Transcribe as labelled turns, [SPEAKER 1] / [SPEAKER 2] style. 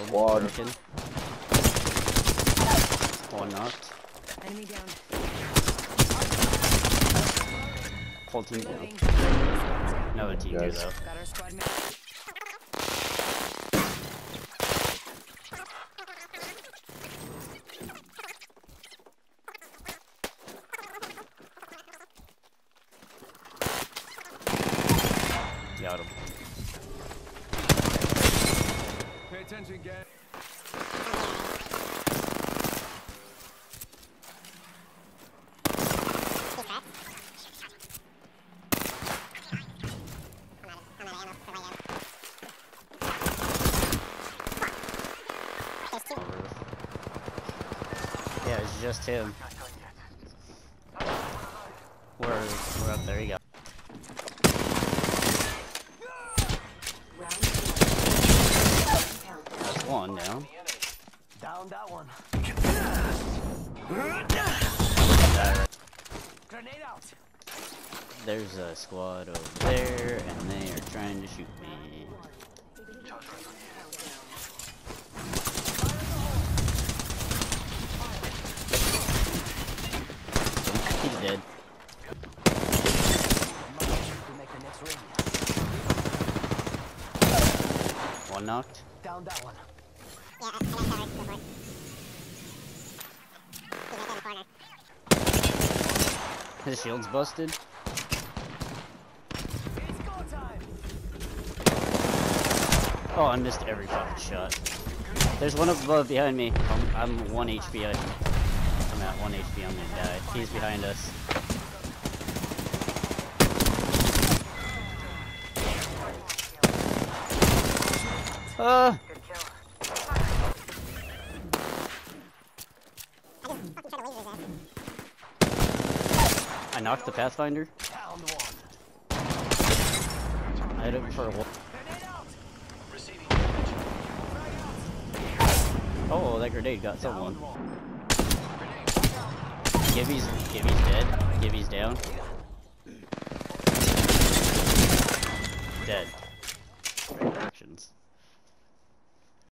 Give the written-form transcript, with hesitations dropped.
[SPEAKER 1] Quad.
[SPEAKER 2] Broken. One knocked.
[SPEAKER 3] Enemy down.
[SPEAKER 2] Whole team down.
[SPEAKER 3] Reloading.
[SPEAKER 2] Another team here
[SPEAKER 1] Yes.
[SPEAKER 2] though.
[SPEAKER 3] Got our squad mate.
[SPEAKER 2] Got him.
[SPEAKER 4] Pay attention, gang.
[SPEAKER 2] Yeah, it's just him. We're up there, you go. That's one down.
[SPEAKER 4] Down that one. Grenade out.
[SPEAKER 2] There's a squad over there, and they are trying to shoot me. He's dead.
[SPEAKER 4] To make the next ring.
[SPEAKER 2] One knocked.
[SPEAKER 4] Down that one.
[SPEAKER 5] Yeah, I got covered. Go for it. He's right in the corner.
[SPEAKER 2] His shield's busted.
[SPEAKER 4] It's go time.
[SPEAKER 2] Oh, I missed every fucking shot. There's one up above behind me. I'm 1 HP. I'm at 1 HP. I'm gonna die. He's behind us. I knocked the Pathfinder.
[SPEAKER 4] Down one.
[SPEAKER 2] I hit him for a wall.
[SPEAKER 4] Grenade out. Receiving.
[SPEAKER 2] Oh, that grenade got someone.
[SPEAKER 4] Down one.
[SPEAKER 2] Gibby's dead. Gibby's down. Dead. Actions.